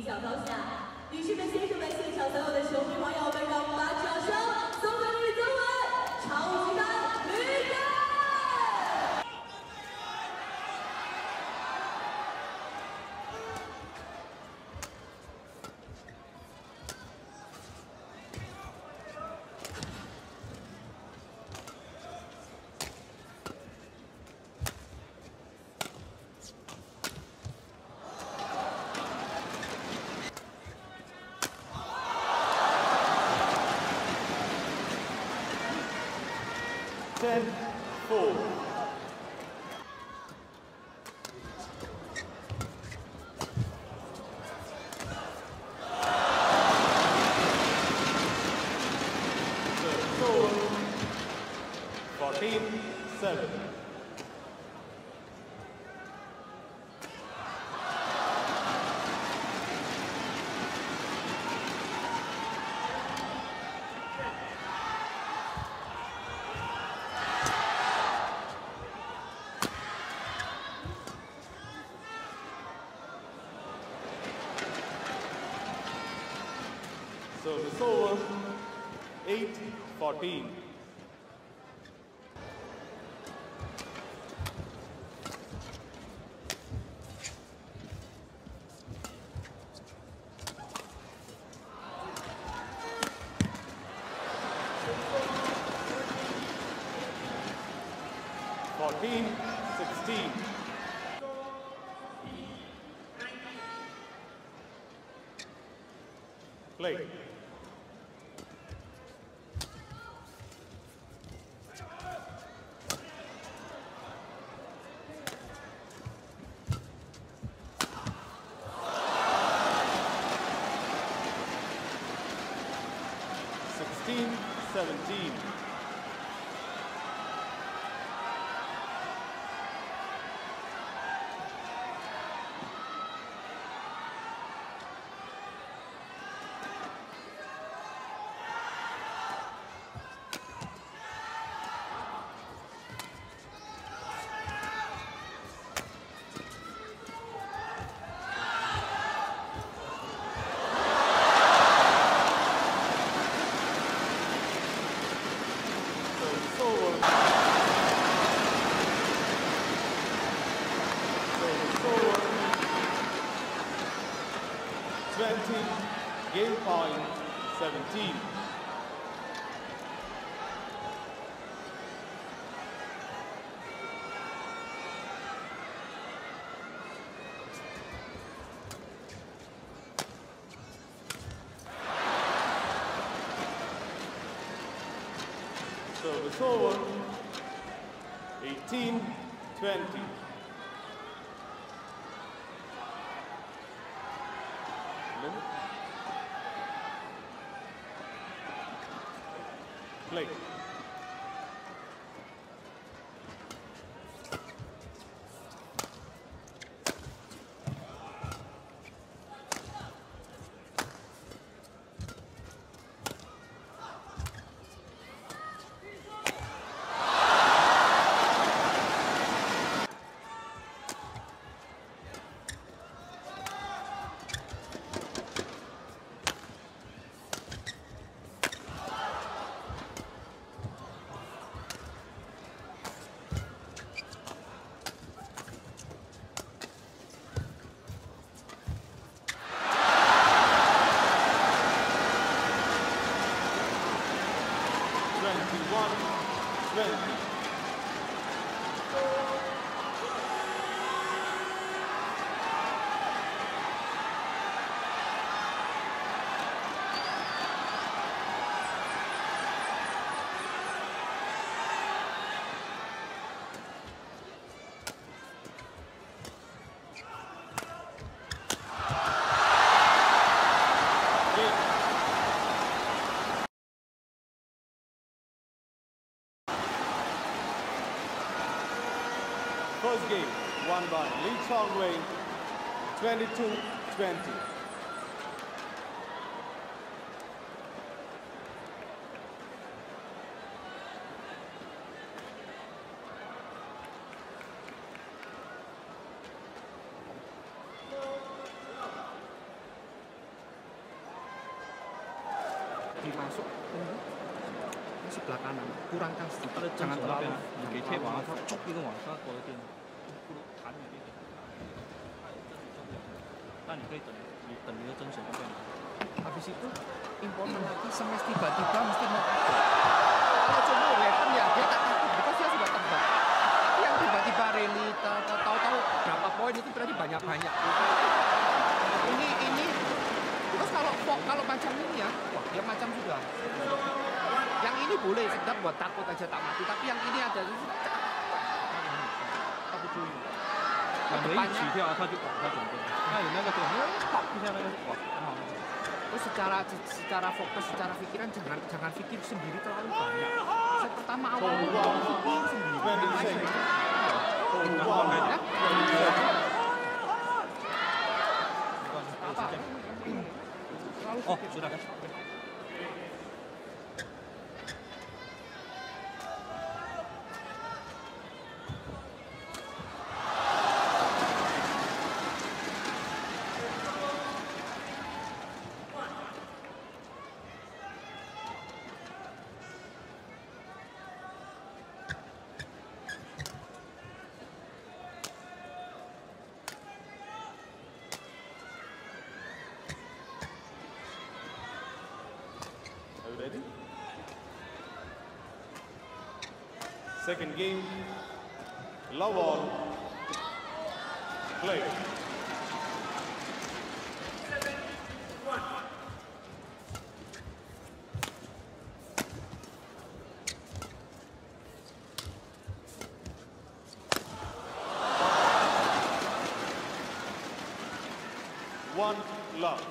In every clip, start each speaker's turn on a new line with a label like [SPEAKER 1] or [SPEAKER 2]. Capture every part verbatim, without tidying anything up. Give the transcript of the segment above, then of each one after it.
[SPEAKER 1] 小高下。女士们、先生们，现场所有的球迷朋友们，让我们把掌声送给女子稳超级大女单。
[SPEAKER 2] ten four. fourteen seven. Service over, eight fourteen. fourteen sixteen. Play. sixteen seventeen. twenty, game point seventeen. Service over, eighteen twenty. Play. twenty-one twenty. First game won by Lee Chong twenty-two twenty.
[SPEAKER 3] kaki masuk ke sebelah kanan, kurangkan sedikit, jangan terlalu jangan terlalu cok gitu mas.
[SPEAKER 4] 那你可以等，你等你的真水那边。
[SPEAKER 3] Habis itu important lagi smash tiba-tiba mesti mau takut. Kalau cuma weapon ya dia tak takut, because dia sudah tebak. Tapi yang tiba-tiba rally tahu-tahu berapa poin itu berarti banyak-banyak. Ini ini terus kalau kalau macam ini ya, wah dia macam sudah. Yang ini boleh sedap buat takut aja tak mati, tapi yang ini ada apa tuh?
[SPEAKER 4] 两个一起跳，他就搞他整个，他有那个东西，啪一下那个哇，很好。
[SPEAKER 3] Terus secara secara fokus, secara pikiran jangan jangan pikir sendiri terlalu banyak. Set pertama awal pikir sendiri.
[SPEAKER 4] Oh, sudah kan?
[SPEAKER 2] Ready? Second game, love all, play. One love.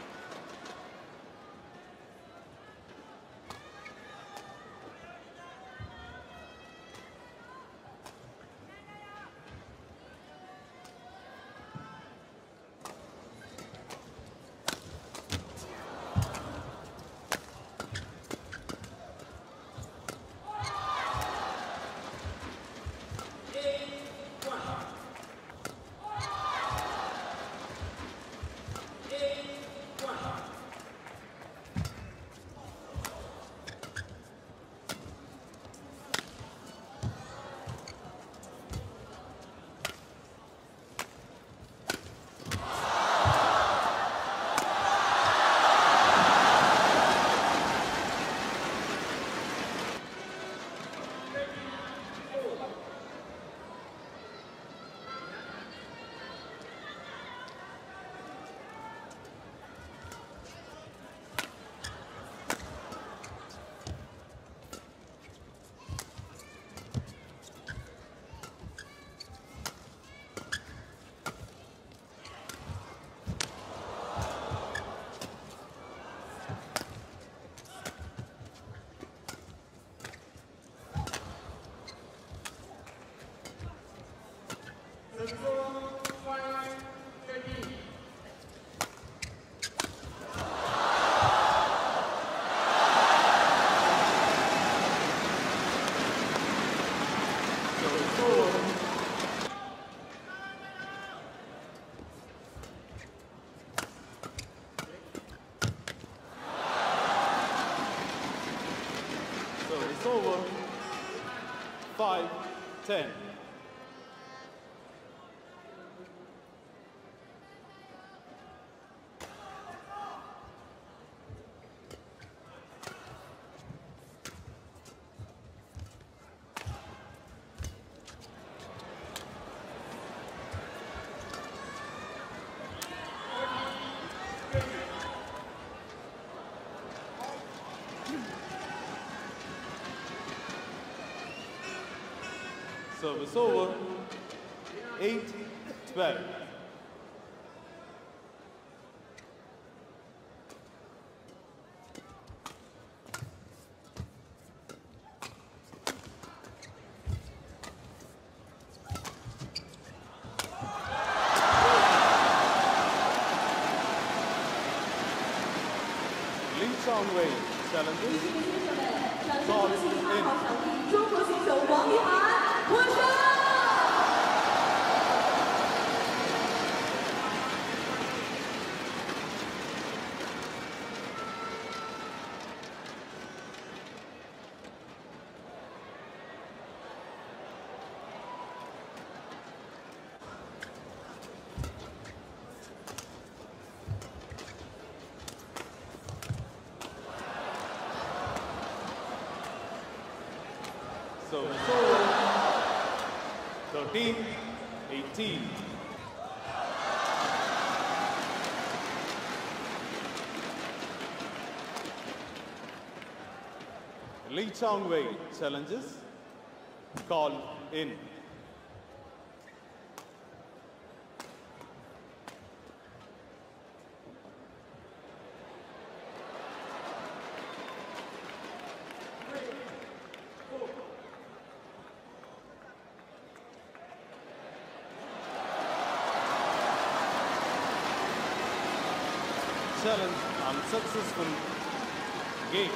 [SPEAKER 2] Over. Five, ten. Service over, eight, twelve. Lee Chong challenges. Ball in.
[SPEAKER 1] 中国选手王一涵获胜。
[SPEAKER 2] Service over. thirteen eighteen. Lee Chong Wei challenges. Call in. Challenge unsuccessful. Game.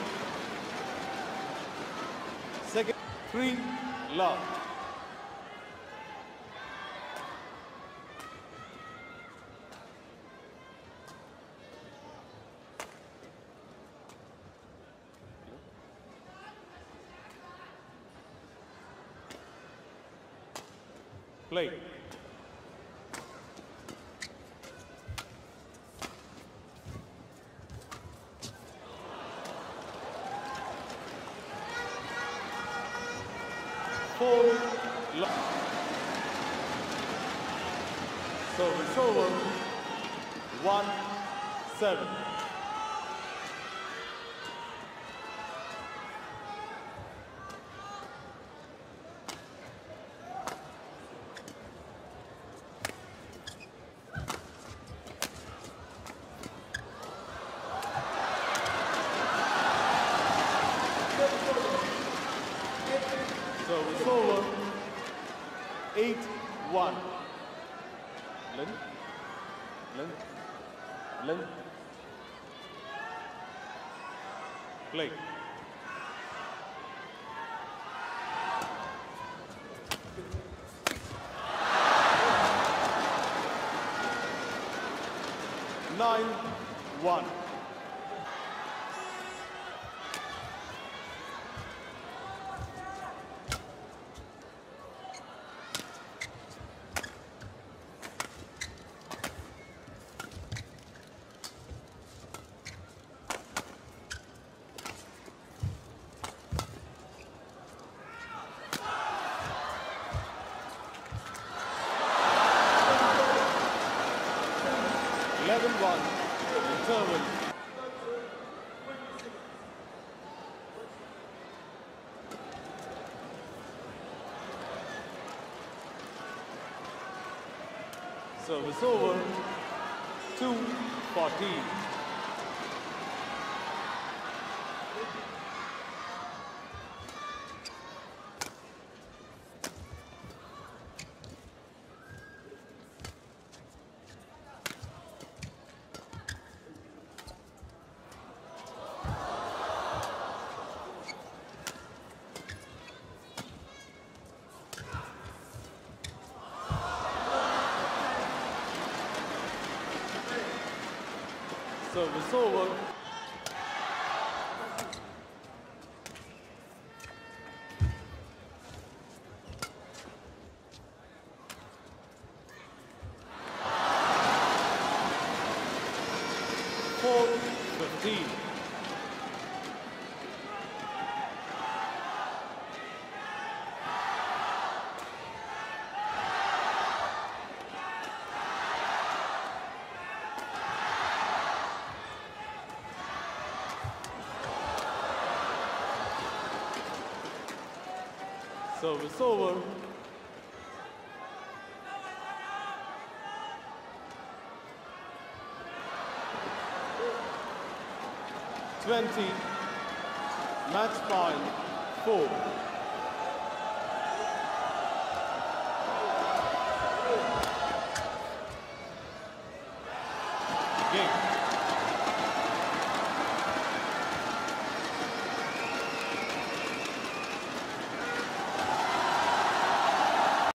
[SPEAKER 2] Second, three, love. Play. Four, love. Service over. One, seven. Service over. Eight, one. Lin, Lin, Lin. Play. Nine, one. eleven one, interval. Service over, two fourteen. Service over. Four fifteen. Service over. Twenty. Match point four.